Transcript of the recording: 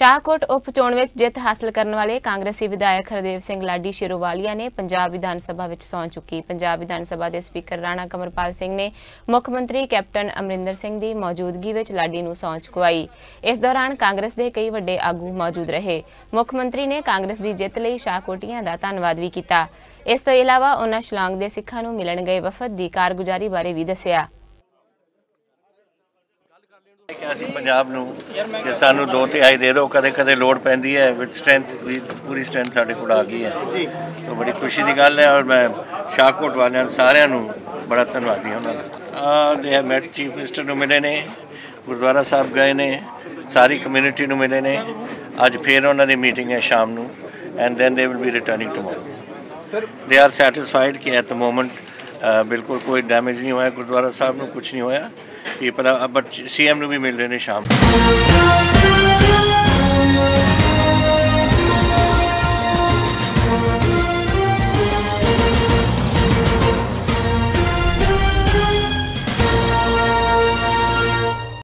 शाहकोट उप चोण विच जित हासिल करने वाले कांग्रेसी विधायक हरदेव सिंह लाडी शेरोवालिया ने पंजाब विधान सभा विच सौं चुकी। पंजाब विधान सभा के स्पीकर राणा कमरपाल सिंह ने मुख मंत्री कैप्टन अमरिंदर सिंह की मौजूदगी विच लाडी नूं सौं चुकवाई। इस दौरान कांग्रेस के कई वड्डे आगू मौजूद रहे। मुख मंत्री ने कांग्रेस की जित लई शाहकोटियां दा धन्नवाद भी कीता। इस तों इलावा उन्हां शिलांग दे सिखां नूं मिलण गए वफद की कारगुजारी बारे भी दस्सिया। पंजाब नूं कि सानू 2/3 दे दो, कदे कदे लोड़ पैंदी है, विद स्ट्रेंथ भी पूरी स्ट्रेंथ साडे कोल आ गई है, तो बड़ी खुशी की गल है। और मैं शाहकोट वालियां सारियां नूं बड़ा धन्नवादी हां। उन्हां दे मैट चीफ मिनिस्टर नूं मिले ने, गुरुद्वारा साहब गए ने, सारी कम्यूनिटी नूं मिले ने। अज फिर उन्हां दी मीटिंग है शाम नूं, and then they will be returning tomorrow. They are satisfied कि एट द मोमेंट बिल्कुल कोई डैमेज नहीं होया, गुरुद्वारा साहब नूं कुछ नहीं होया। पीपल बट CM नूं भी मिल रहे हैं शाम।